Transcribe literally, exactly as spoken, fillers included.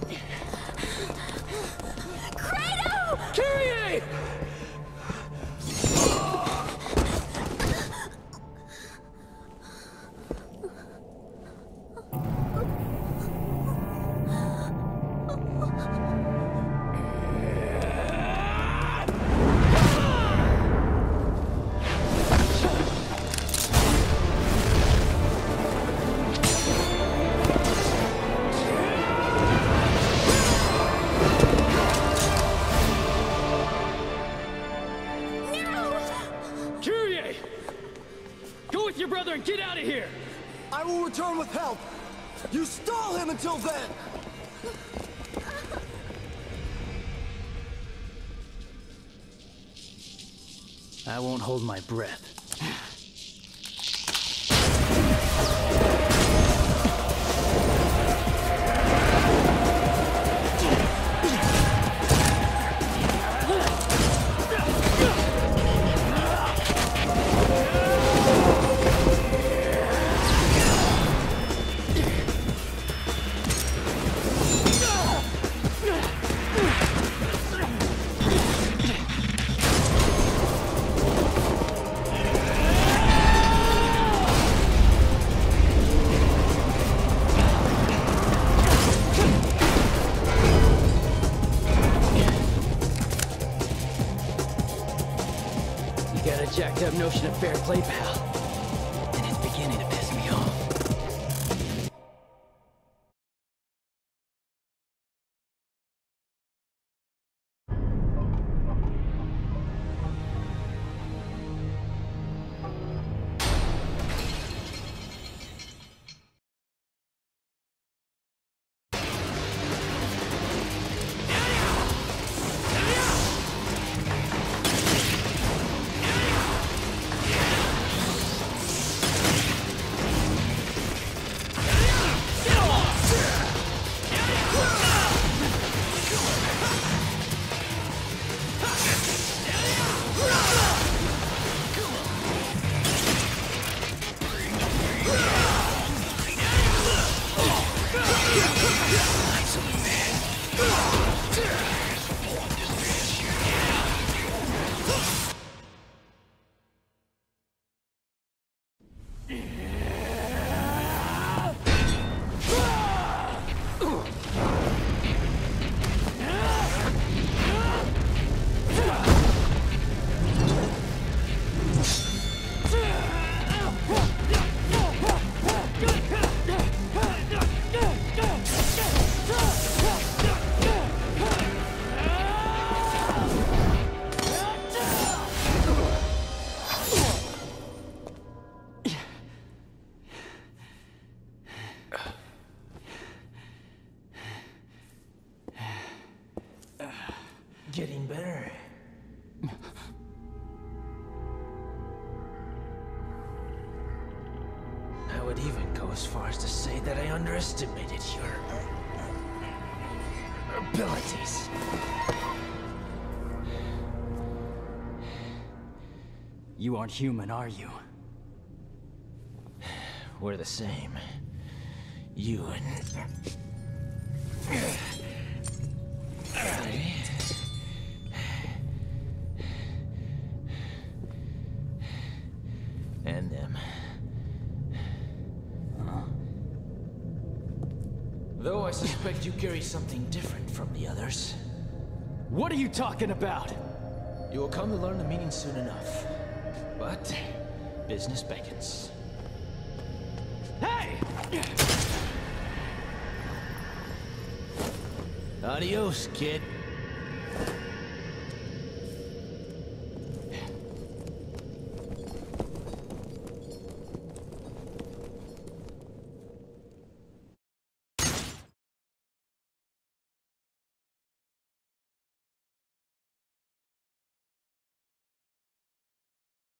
Kratos! Kyrie! And get out of here! I will return with help! You stall him until then! I won't hold my breath. Jacked up notion of fair play, pal. And it's beginning to piss me off. Getting better. I would even go as far as to say that I underestimated your abilities. You aren't human, are you? We're the same. You and... and them. Huh? Though I suspect you carry something different from the others. What are you talking about? You will come to learn the meaning soon enough. But business beckons. Hey! Adios, kid.